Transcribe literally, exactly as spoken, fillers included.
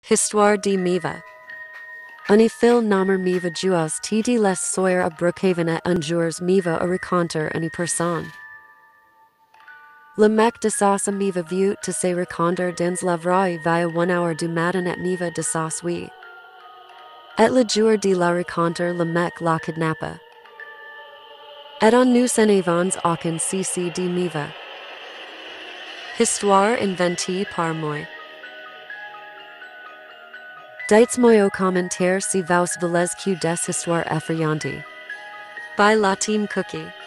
Histoire de maeva. Une fil nommer maeva jouas td les soir à brookhaven et un jour maeva a rencontre une personne. Le mec de sauce maeva view to se rencontre dans la vraie via one hour du matin et maeva de sauce oui. Et le jour de la rencontre le mec la kidnappa. Et on nous en avons aucun cc de maeva. Histoire inventée par moi. Dites-moi aux commentaires si vous voulez que des histoires effrayantes. By la team Cookie.